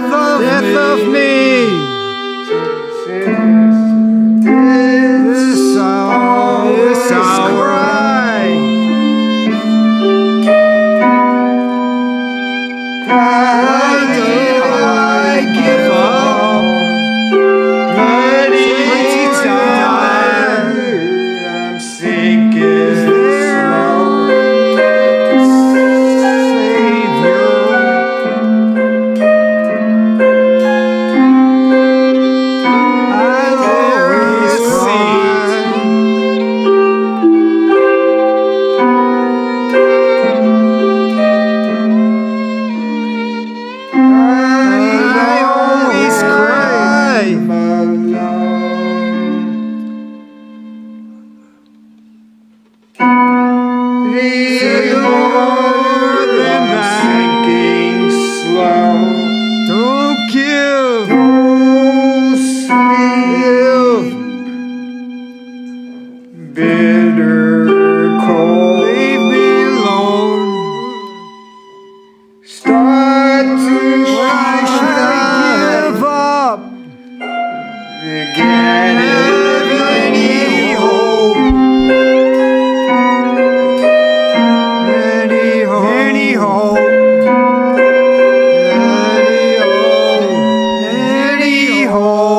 death of me. This I'll cry. Why did I give up? Many times I'm sinking slow. Savior, I'll always cry. I always cry. More than that. Sinking slow. Don't give. Don't sleep. Bitter cold. Leave me alone. Start to why should I give up? Again, any hope. Any hope. Any hope. Any hope. Any hope.